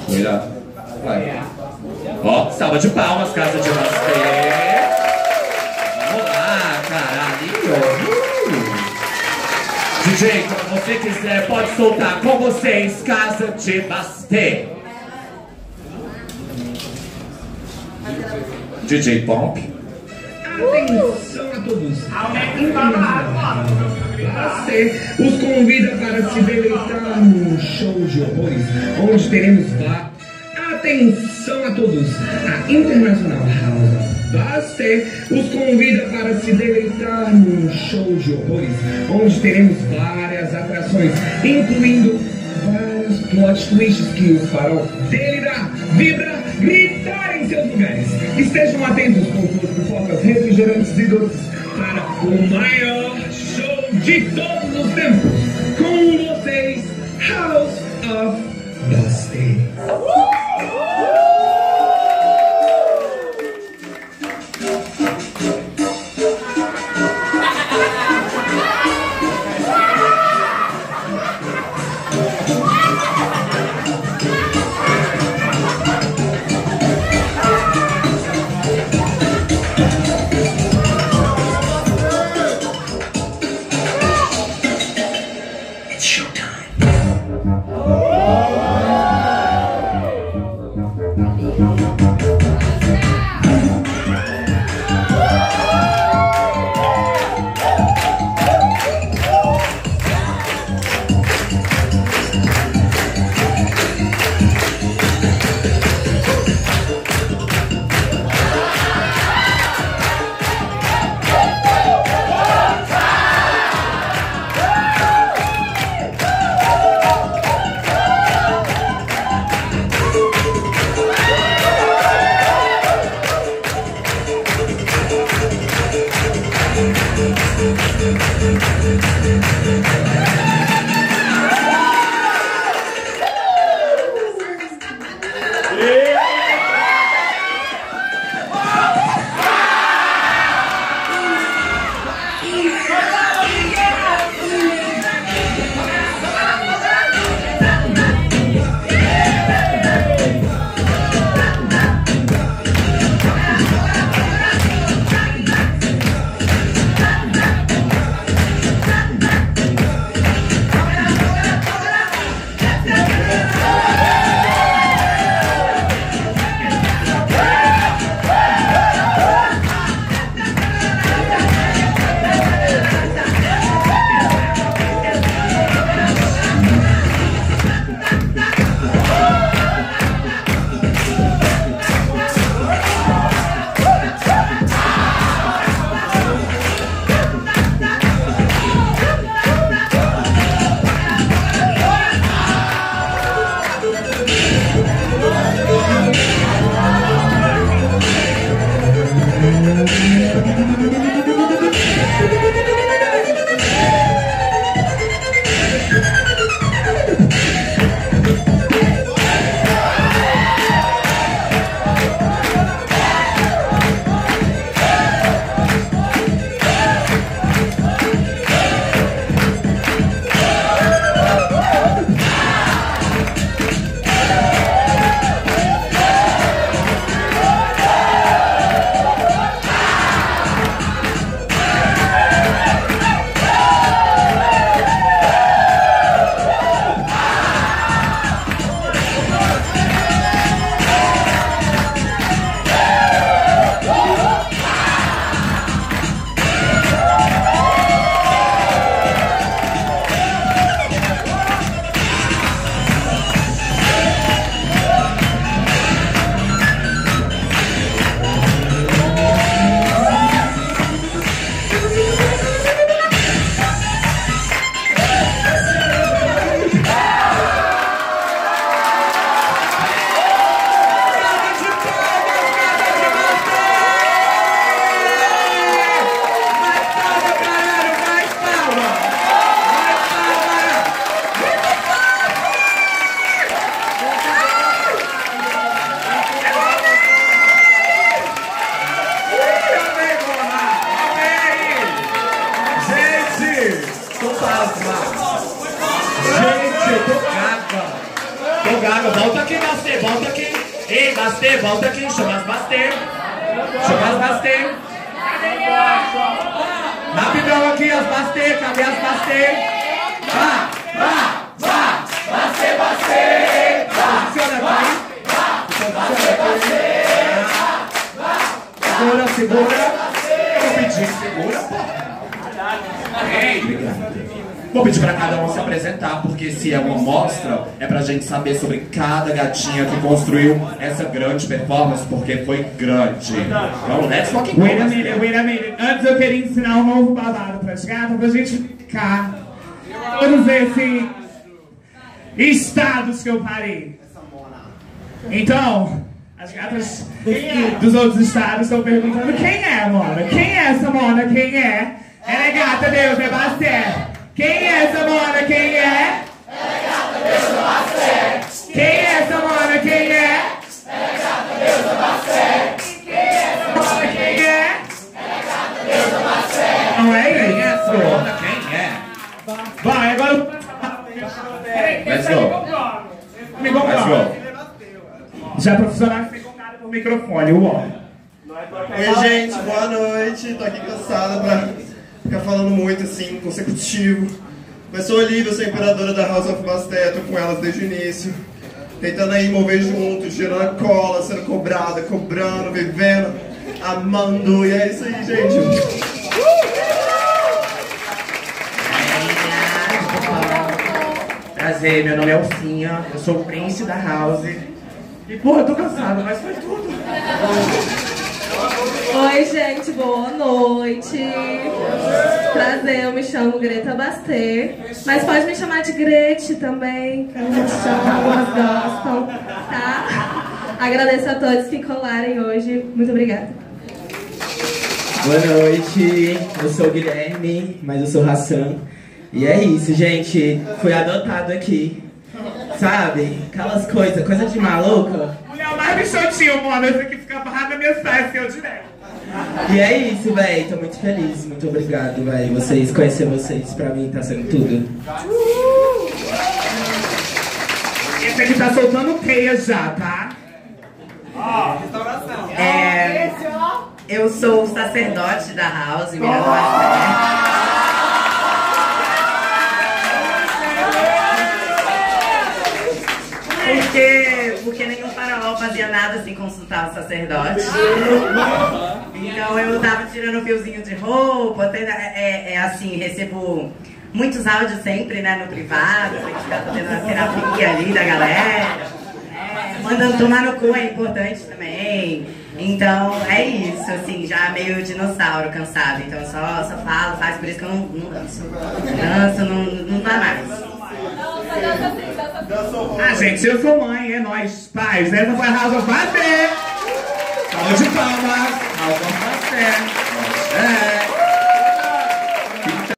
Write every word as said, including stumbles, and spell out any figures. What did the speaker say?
Cuidado. Vai. Ó, salva de palmas, Casa de Basté. Vamos lá, caralho. Uh. D J, quando você quiser, pode soltar com vocês, Casa de Basté. D J Pomp. Atenção a todos. Basté os convida para se deleitar num show de horrores, onde teremos bar. Atenção a todos. A International House Basté os convida para se deleitar num show de horrores, onde teremos várias atrações, incluindo vários plot twists que os farão delirar, vibrar, gritar em seus lugares. Estejam atentos com suas pipocas, refrigerantes e doces para o maior show de todos os tempos. Com vocês, House of Basté. volta aqui, Bastê, volta aqui. Ei, Bastê, volta aqui, chama as Bastê. Chama as Bastê. Rapidão aqui, as Bastê, cadê as Bastê? Vá, vá, vá, Bastê, Bastê. Posiciona aqui. Posiciona aqui. Segura, segura. Eu vou pedir, segura, pô. Ei, obrigado. Vou pedir pra cada um se apresentar, porque se é uma mostra, é pra gente saber sobre cada gatinha que construiu essa grande performance, porque foi grande. Então, let's fucking go. Wait a minute, wait a minute. Antes eu queria ensinar um novo babado pras gatas, pra gente ficar todos esses estados que eu parei. Então, as gatas dos outros estados estão perguntando quem é, Mona? Quem é essa Mona? Quem é? Ela é gata, Deus, é Basté. Quem é essa Mona? Quem é? Ela é gata, Deus, é Basté. Quem é essa Mona? Quem é? Ela é gata, Deus, é Basté. Quem é essa Mona? Quem é? Ela é gata, Deus, é Basté. Não é isso? Quem é essa Mona? Quem é? Vai, agora... Let's go. Me Let's go. Já profissional que ficou cara por microfone, uó. Oi, gente, boa noite. Tô aqui cansada pra ficar falando muito assim, consecutivo. Mas sou Olivia, sou a imperadora da House of Basté, tô com elas desde o início. Tentando aí mover juntos, gerando a cola, sendo cobrada, cobrando, vivendo, amando. E é isso aí, gente. Prazer, meu nome é Elfinha, eu sou o príncipe da House. E porra, eu tô cansado, mas foi tudo. Oi, gente, boa noite. Prazer, eu me chamo Greta Basté. Mas pode me chamar de Grete também, que algumas chamam, algumas gostam, tá? Agradeço a todos que colarem hoje. Muito obrigada. Boa noite, eu sou o Guilherme, mas eu sou Hassan. E é isso, gente, fui adotado aqui. Sabe? Aquelas coisas, coisa de maluca. Mulher mais bichotinho, mano. Esse aqui fica barrado na minha saia, seu direto. E é isso, véi. Tô muito feliz. Muito obrigado, véi. Vocês, conhecer vocês, pra mim, tá sendo tudo. Esse aqui tá soltando teia já, tá? Ó, restauração. É, eu sou o sacerdote da House, Miranda Basté. Porque, porque nenhum faraó fazia nada sem consultar o sacerdote. Então eu tava tirando um fiozinho de roupa, até, é, é assim, recebo muitos áudios sempre, né, no privado, tem que ficar fazendo uma terapia ali da galera. É, mandando tomar no cu é importante também. Então é isso, assim, já meio dinossauro cansado. Então eu só, só falo, faz, por isso que eu não, não danço. Danço, não, não dá mais. Ah, gente, eu sou mãe, é nóis, pais. Essa foi a House of Basté.